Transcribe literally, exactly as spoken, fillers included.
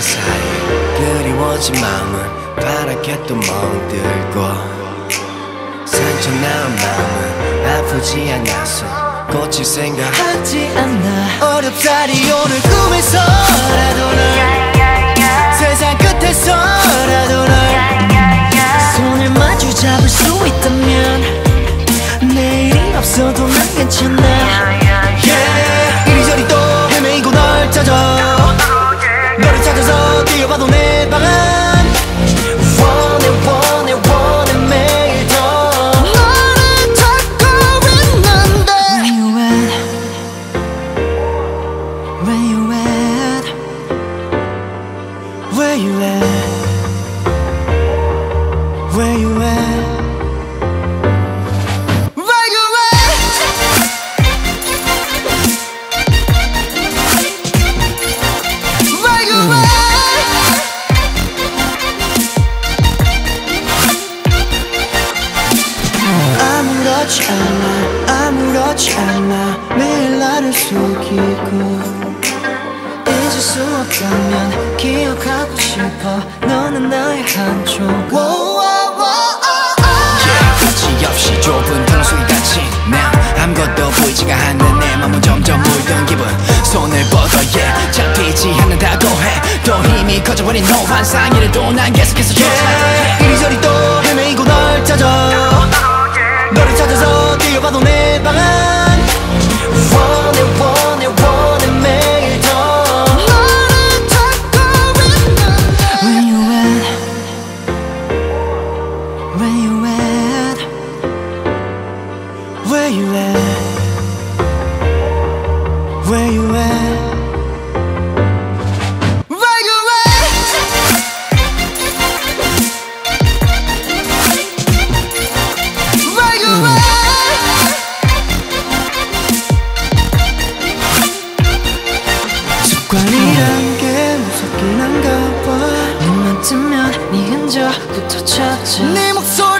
있는 사이 그리워진 마음은 파랗게 또 멍들고 상처난 마음은 아프지 않아서 고칠 생각하지 않아. 어렵다리 오늘 꿈에서라도 널 세상 끝에서라도 널 손을 마주 잡을 수 있다면 내일이 없어도 난 괜찮아. yeah. 이리저리 또 헤매이고 널 찾아 너를 찾아서 뛰어봐도 내 방안 원해 원해 원해 매일 더 너를 찾고 있는데 Where you at Where you at Where you at Where you at 아무렇지 않아 아무렇지 않아 매일 나를 속이고 잊을 수 없다면 기억하고 싶어 너는 나의 한쪽 끝이 없이 좁은 통속이 같이 난 아무것도 보이지가 않는 내 맘은 점점 물든 기분 손을 뻗어 yeah 잡히지 않는다고 해 또 힘이 커져버린 너 환상이라도 난 계속해서 쫓아 yeah. 이리저리 또 헤매이고 널 찾아 너를 찾아서 뛰어봐도 내 방안 원해 원해 원해 매일 더 너를 찾고 있는데 Where you at Where you at Where you at Where you at 습관이란 게 무섭긴 한가 봐 눈만 뜨면 네 흔적부터 찾아 네 목소리